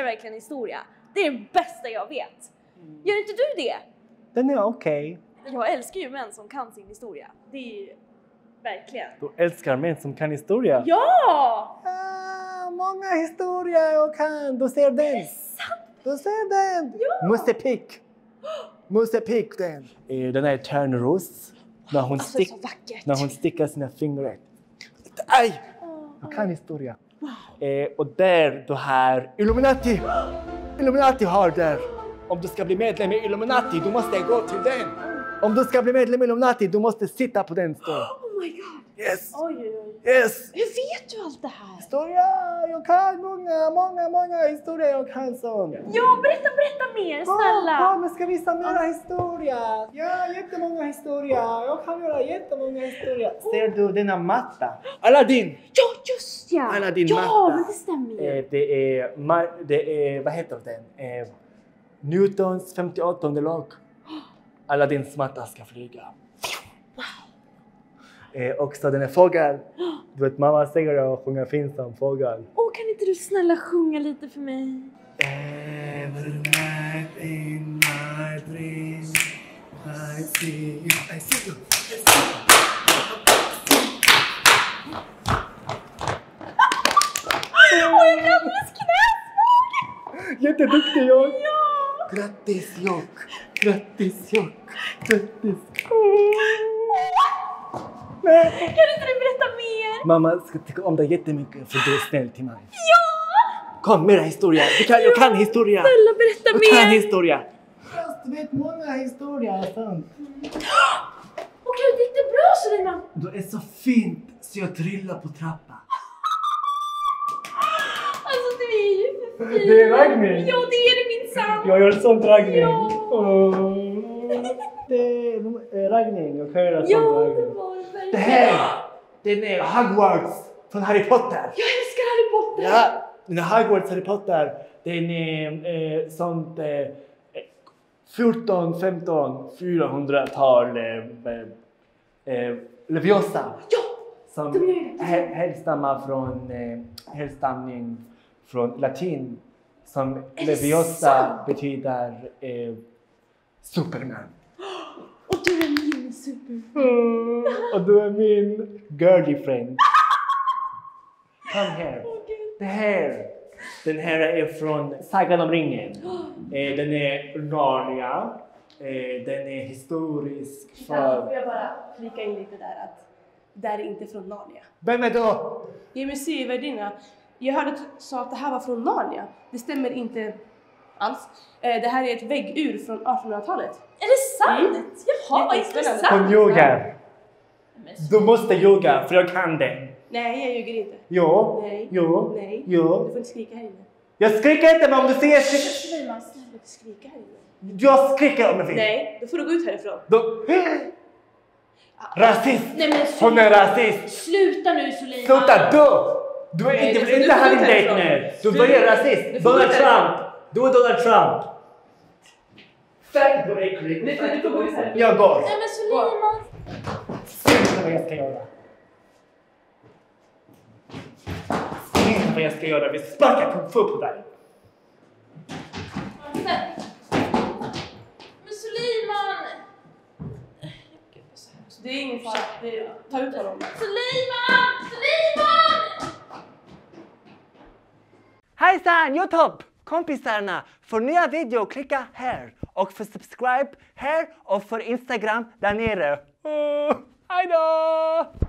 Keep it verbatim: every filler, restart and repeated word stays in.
älskar verkligen historia. Det är det bästa jag vet. Gör inte du det? Den är okej. Okay. Jag älskar ju män som kan sin historia. Det är ju verkligen. Du älskar män som kan historia? Ja! Ah, många historier jag kan. Du ser den. Det är sant. Du ser den. Ja. Musse Pigg. Musse Pigg den. Den är Törnros. När hon, alltså, stick, så vackert. när hon stickar sina fingrar. Aj! Jag kan historia. Wow. Eh, och där du har Illuminati. Illuminati har där. Om du ska bli medlem i Illuminati, du måste gå till den. Om du ska bli medlem i Illuminati, du måste sitta på den stål. Oh my god. Yes. Oj, oj, oj. Yes. Hur vet du allt det här? Historia, jag kan många, många, många historier jag kan sån. Ja, berätta, berätta mer, snälla. Ja, men ska visa mera historia. Ja, jättemånga historier. Jag kan göra jättemånga historier. Ser du denna matta? Aladdin. Ja, just ja. Aladdin ja, matta. Ja, men det stämmer ju. Eh, det är, det är, vad heter den? Eh, Newtons femtioåttonde lag. Aladdins matta ska flyga. Eh, också den är fågel. Du vet, mamma säger att sjunga fint som fågel. Åh, kan inte du snälla sjunga lite för mig? Every night in my dream I see you, I see you, I see you. Åh, jag kan bli knäsvag! Jätteduktig jag! Ja! Grattis jag! Grattis jag! Grattis! Nej. Kan inte du berätta mer? Mamma ska tycka om dig jättemycket för du är snäll till mig. Ja! Kom, mera historia. Jag kan, jag kan historia. Snälla, berätta jag mer. Jag kan historia. Fast du vet många historier, sant? Okej, det gick det bra, Suleiman? Du är så fint så jag trillar på trappan. Alltså, du är ju för fin. Det är raggning. Ja, det är det minsann. Jag gör sånt raggning. Ja. Oh. Det är raggning. Jag kan göra sånt ja, raggning. Det, var det, det här, den är Hogwarts från Harry Potter. Jag älskar Harry Potter. Ja, den är Hogwarts Harry Potter. Den är eh, sånt eh, fjorton, femton, fyrahundratal eh, eh, Leviosa. Ja, som härstammar från eh, härstamning från latin som Leviosa betyder eh, Superman. Och du är min Superman. Mm, och du är min girly friend. Kom här. Det här. Den här är från Sagan om ringen. Eh, den är Narnia. Eh, den är historisk för... Ja, får jag bara flika in lite där att det är inte från Narnia. Vem är då? Ja, men syvärdinna. Jag hörde att du sa att det här var från Narnia. Det stämmer inte alls. Eh, det här är ett väggur från artonhundratalet. Är det sant? Mm. Jaha, vad intressant. Hon ljuger. Du måste ljuga för jag kan den. Nej, jag ljuger inte. Jo, Nej. jo, Nej. jo. Du får inte skrika här inne. Jag skriker inte men om du säger... Suleiman, snälla inte skrika här inne. Jag skriker om jag vill. Nej, då får du gå ut härifrån. Då... Rasist! Nej, men hon är rasist! Sluta nu, Suleiman! Sluta du! Du är Nej, inte, du vill får- inte du får ha gå din ut dejt härifrån. nu! Du Du- börjar du rasist! får Donald gå ut Trump! Du är Donald Trump! Fett du är äcklig! Du får- du får gå ut härifrån. Jag går! Nej, men Suleiman! Sluta vad jag ska göra! Sluta vad jag ska göra! Vi sparkar kung fu på dig! Men Suleiman! Det är ingen fara. Det- Ta ut honom. Suleiman! Suleiman! Hejsan Youtube! Kompisarna! För nya video klicka här. Och för subscribe här och för Instagram där nere. Uh, hej då!